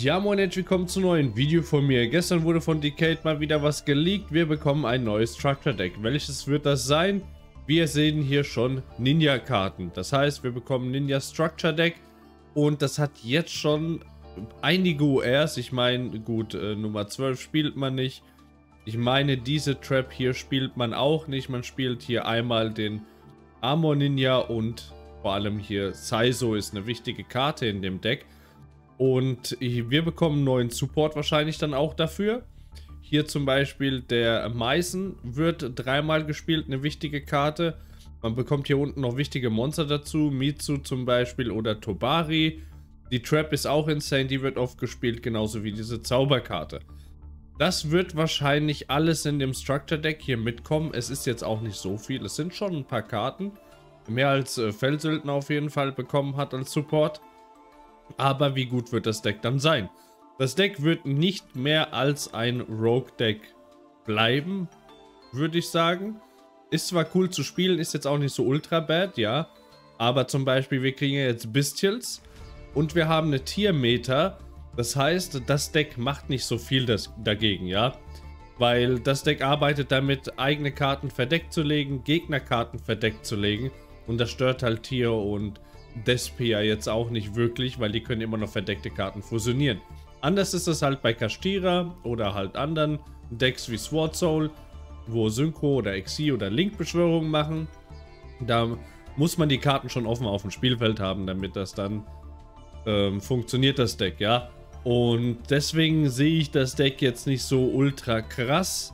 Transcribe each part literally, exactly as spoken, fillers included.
Ja moin, herzlich willkommen zu einem neuen Video von mir. Gestern wurde von Decade mal wieder was geleakt. Wir bekommen ein neues Structure Deck. Welches wird das sein? Wir sehen hier schon Ninja-Karten. Das heißt, wir bekommen Ninja Structure Deck. Und das hat jetzt schon einige U Rs. Ich meine, gut, äh, Nummer zwölf spielt man nicht. Ich meine, diese Trap hier spielt man auch nicht. Man spielt hier einmal den Armor Ninja und vor allem hier Saizo ist eine wichtige Karte in dem Deck. Und wir bekommen einen neuen Support wahrscheinlich dann auch dafür. Hier zum Beispiel der Meißen wird dreimal gespielt, eine wichtige Karte. Man bekommt hier unten noch wichtige Monster dazu, Mitsu zum Beispiel oder Tobari. Die Trap ist auch insane, die wird oft gespielt, genauso wie diese Zauberkarte. Das wird wahrscheinlich alles in dem Structure Deck hier mitkommen. Es ist jetzt auch nicht so viel, es sind schon ein paar Karten. Mehr als äh, Feldsöldner auf jeden Fall bekommen hat als Support. Aber wie gut wird das Deck dann sein? Das Deck wird nicht mehr als ein Rogue-Deck bleiben, würde ich sagen. Ist zwar cool zu spielen, ist jetzt auch nicht so ultra bad, ja. Aber zum Beispiel, wir kriegen ja jetzt Bestials und wir haben eine Tier-Meter. Das heißt, das Deck macht nicht so viel das, dagegen, ja. Weil das Deck arbeitet damit, eigene Karten verdeckt zu legen, Gegnerkarten verdeckt zu legen. Und das stört halt Tier und Despia jetzt auch nicht wirklich, weil die können immer noch verdeckte Karten fusionieren. Anders ist es halt bei Kashtira oder halt anderen Decks wie Sword Soul, wo Synchro oder Xyz oder Link-Beschwörungen machen. Da muss man die Karten schon offen auf dem Spielfeld haben, damit das dann ähm, funktioniert, das Deck, ja. Und deswegen sehe ich das Deck jetzt nicht so ultra krass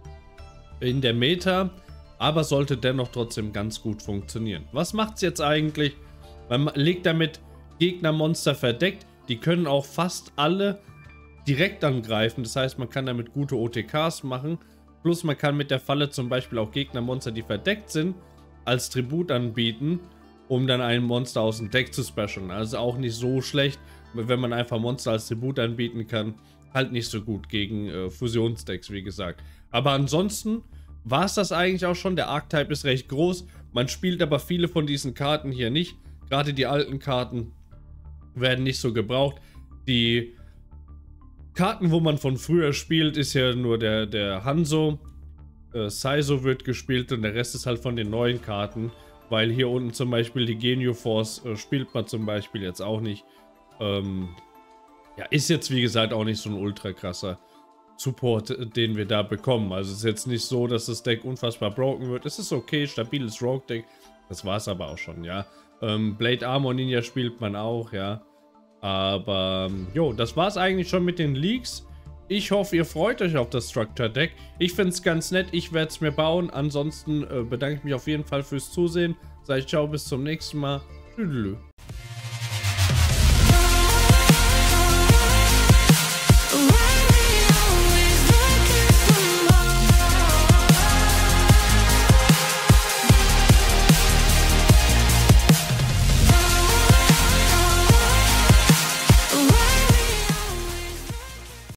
in der Meta, aber sollte dennoch trotzdem ganz gut funktionieren. Was macht es jetzt eigentlich? Man legt damit Gegnermonster verdeckt, die können auch fast alle direkt angreifen, das heißt, man kann damit gute O T Ks machen, plus man kann mit der Falle zum Beispiel auch Gegnermonster, die verdeckt sind, als Tribut anbieten, um dann ein Monster aus dem Deck zu specialen. Also auch nicht so schlecht, wenn man einfach Monster als Tribut anbieten kann, halt nicht so gut gegen äh, Fusionsdecks, wie gesagt. Aber ansonsten war es das eigentlich auch schon, der Archetype ist recht groß, man spielt aber viele von diesen Karten hier nicht. Gerade die alten Karten werden nicht so gebraucht. Die Karten, wo man von früher spielt, ist ja nur der, der Hanzo. Äh, Saizo wird gespielt und der Rest ist halt von den neuen Karten. Weil hier unten zum Beispiel die Genio Force äh, spielt man zum Beispiel jetzt auch nicht. Ähm, ja, ist jetzt wie gesagt auch nicht so ein ultra krasser Support, äh, den wir da bekommen. Also es ist jetzt nicht so, dass das Deck unfassbar broken wird. Es ist okay, stabiles Rogue Deck. Das war es aber auch schon, ja. Ähm, Blade Armor Ninja spielt man auch, ja. Aber, jo, das war es eigentlich schon mit den Leaks. Ich hoffe, ihr freut euch auf das Structure Deck. Ich finde es ganz nett, ich werde es mir bauen. Ansonsten äh, bedanke ich mich auf jeden Fall fürs Zusehen. Sage ich ciao, bis zum nächsten Mal. Tschüss.